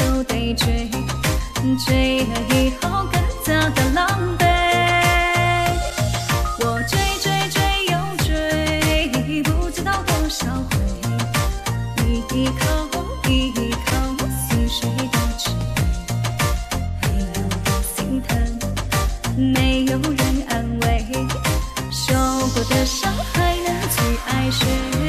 都得追，追了以后更加的狼狈。我追追追又追，不知道多少回，一口一口细水的吃，没有人心疼，没有人安慰，受过的伤还能去爱谁？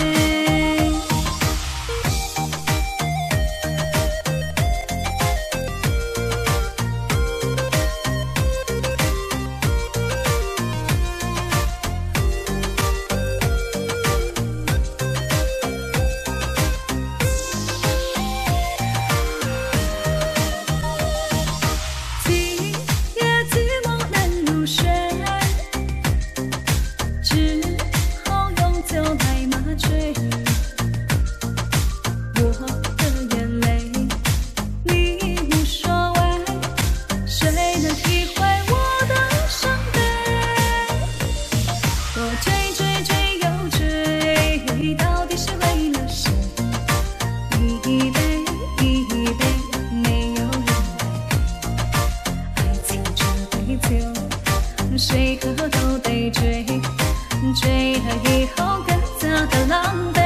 谁喝都得追，追了以后更加的狼狈。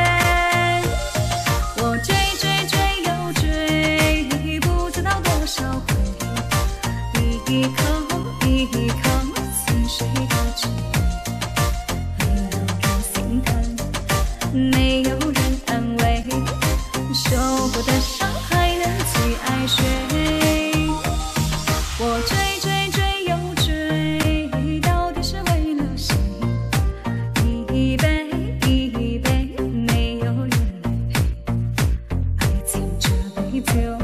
我追追追又追，不知道多少回，一口一口细水的吃，没有人心疼，没有人安慰，受过的伤还能去爱谁？我追追追又追，到底是为了谁？一杯一杯，没有人来陪。爱情这杯酒，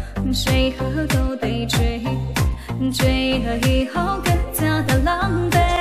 谁喝都得追，追了以后更加的狼狈。